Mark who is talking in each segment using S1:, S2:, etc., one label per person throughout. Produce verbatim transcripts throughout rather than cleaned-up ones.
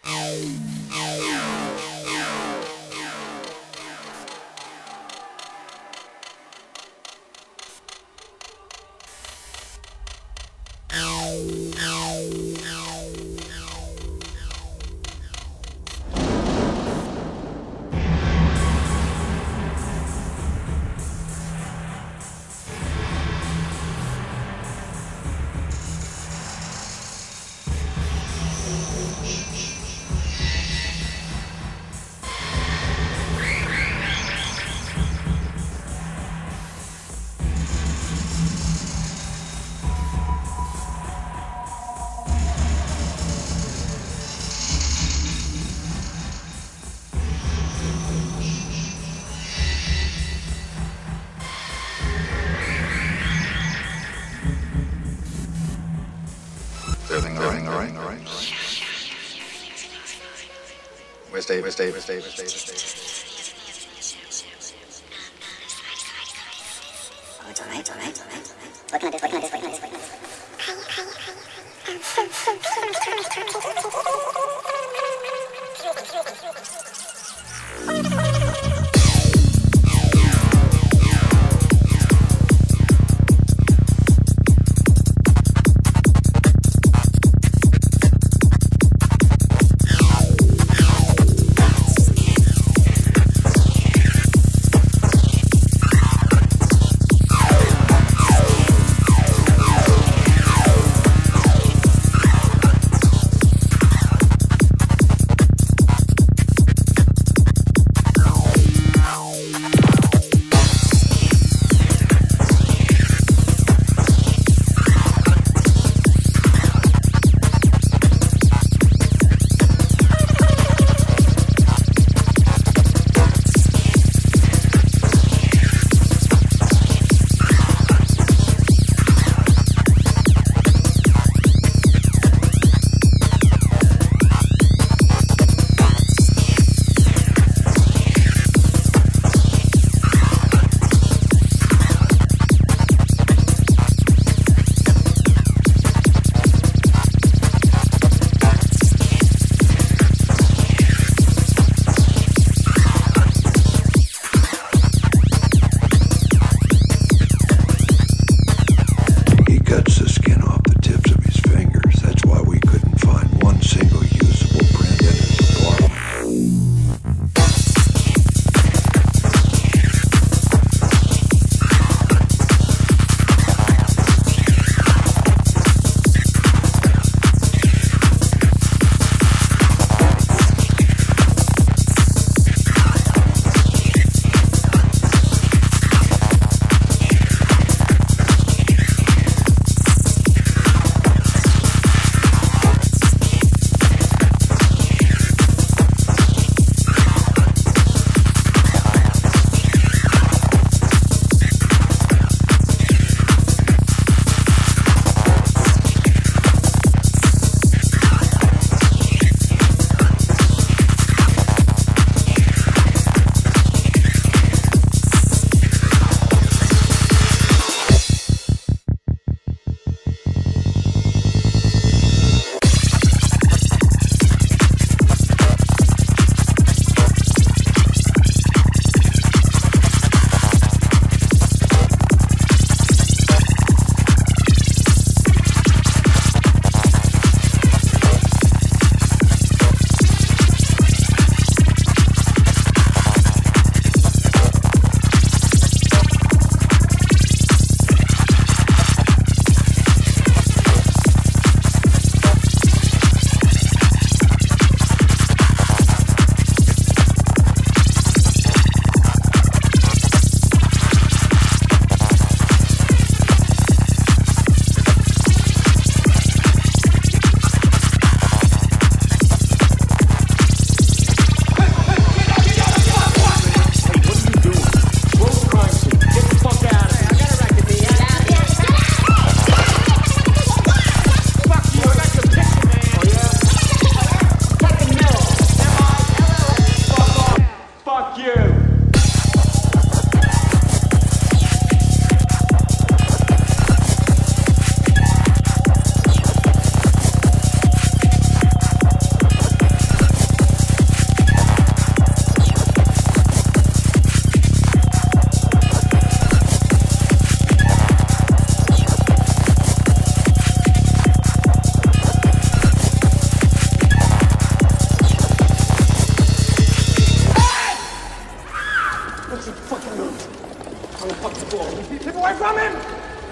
S1: Everything all right, all right, all right. Where's Dave, where's Dave, where's Dave, where's Dave, where's Dave?
S2: Oh, it's all right, it's all right, it's all right, it's all right. What can I do, what can I do, what can I do, what can I do?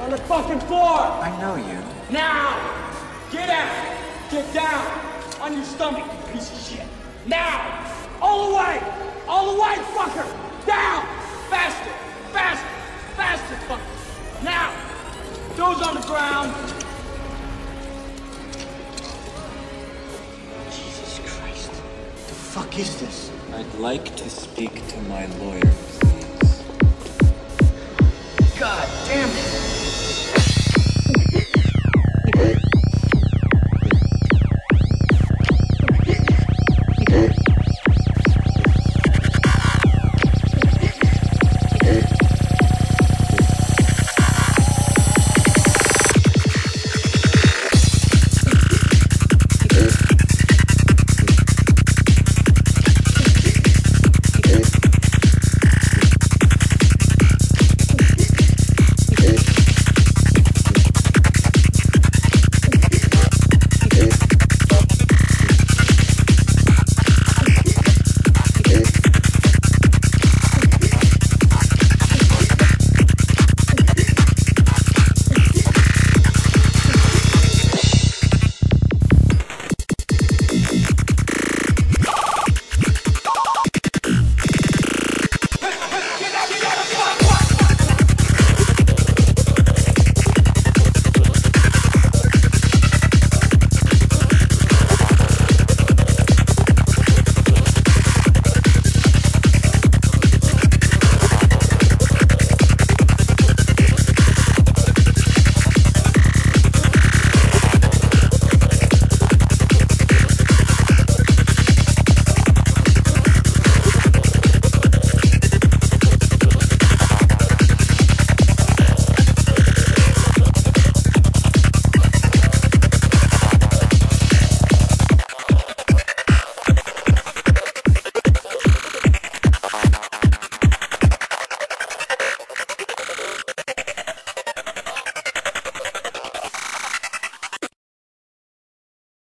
S3: on the fucking floor!
S4: I know you.
S3: Now! Get out! Get down! On your stomach, you piece of shit! Now! All the way! All the way, fucker! Down! Faster! Faster! Faster, fucker! Now! Those on the ground! Jesus Christ. The fuck is this?
S4: I'd like to speak to my lawyer, please.
S3: God damn it!